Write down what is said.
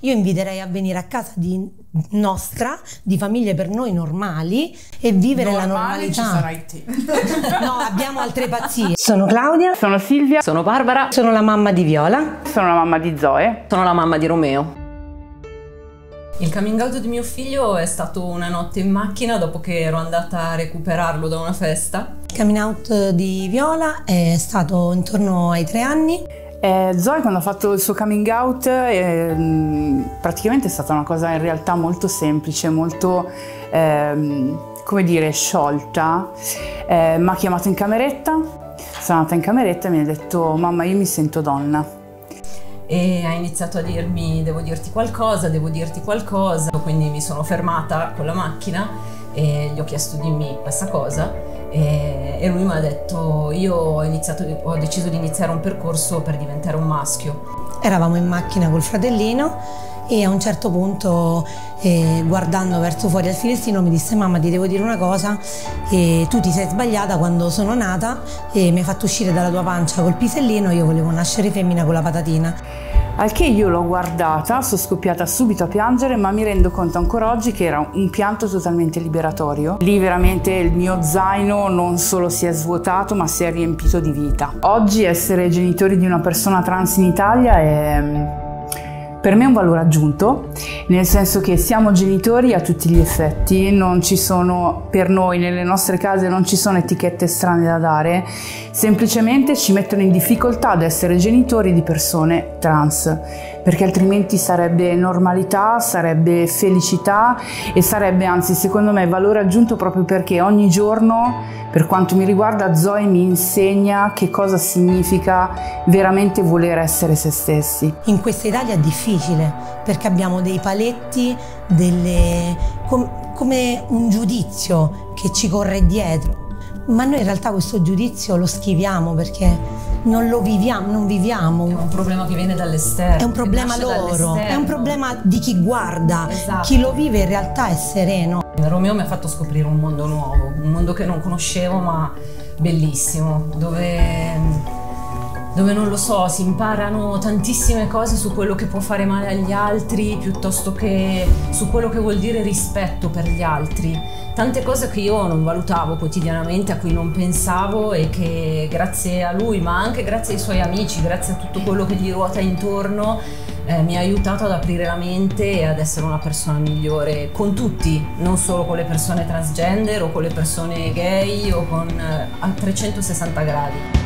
io inviterei a venire a casa di famiglie per noi normali e vivere la normalità. Ci sarai te. No, abbiamo altre pazzie. Sono Claudia. Sono Silvia. Sono Barbara. Sono la mamma di Viola. Sono la mamma di Zoe. Sono la mamma di Romeo. Il coming out di mio figlio è stato una notte in macchina dopo che ero andata a recuperarlo da una festa. Il coming out di Viola è stato intorno ai 3 anni. Zoe, quando ha fatto il suo coming out, praticamente è stata una cosa in realtà molto semplice, molto, come dire, sciolta. Mi ha chiamato in cameretta, sono andata in cameretta e mi ha detto: mamma, io mi sento donna. E ha iniziato a dirmi: devo dirti qualcosa, quindi mi sono fermata con la macchina e gli ho chiesto: dimmi questa cosa, e lui mi ha detto: io ho deciso di iniziare un percorso per diventare un maschio. Eravamo in macchina col fratellino e a un certo punto, guardando verso fuori al finestrino, mi disse: mamma, ti devo dire una cosa, tu ti sei sbagliata quando sono nata e mi hai fatto uscire dalla tua pancia col pisellino, io volevo nascere femmina con la patatina. Al che io l'ho guardata, sono scoppiata subito a piangere, ma mi rendo conto ancora oggi che era un pianto totalmente liberatorio. Lì veramente il mio zaino non solo si è svuotato, ma si è riempito di vita. Oggi essere genitori di una persona trans in Italia è per me un valore aggiunto, nel senso che siamo genitori a tutti gli effetti, non ci sono, per noi nelle nostre case non ci sono etichette strane da dare, semplicemente ci mettono in difficoltà ad essere genitori di persone trans, perché altrimenti sarebbe normalità, sarebbe felicità e sarebbe, anzi secondo me, valore aggiunto, proprio perché ogni giorno, per quanto mi riguarda, Zoe mi insegna che cosa significa veramente voler essere se stessi. In questa Italia è difficile perché abbiamo dei paletti, come un giudizio che ci corre dietro, ma noi in realtà questo giudizio lo schiviamo perché non lo viviamo, non viviamo. È un problema che viene dall'esterno. È un problema loro, è un problema di chi guarda, esatto. Chi lo vive in realtà è sereno. Romeo mi ha fatto scoprire un mondo nuovo, un mondo che non conoscevo ma bellissimo, dove non lo so, si imparano tantissime cose su quello che può fare male agli altri, piuttosto che su quello che vuol dire rispetto per gli altri. Tante cose che io non valutavo quotidianamente, a cui non pensavo, e che grazie a lui, ma anche grazie ai suoi amici, grazie a tutto quello che gli ruota intorno, mi ha aiutato ad aprire la mente e ad essere una persona migliore con tutti, non solo con le persone transgender o con le persone gay o a 360 gradi.